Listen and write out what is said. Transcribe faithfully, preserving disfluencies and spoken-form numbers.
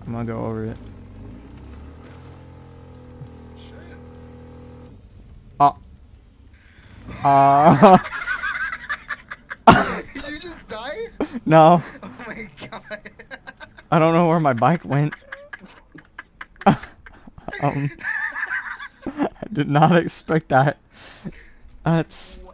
I'm gonna go over it. Shit. Oh. Uh. Did you just die? No. Oh my god. I don't know where my bike went. um. I did not expect that. That's.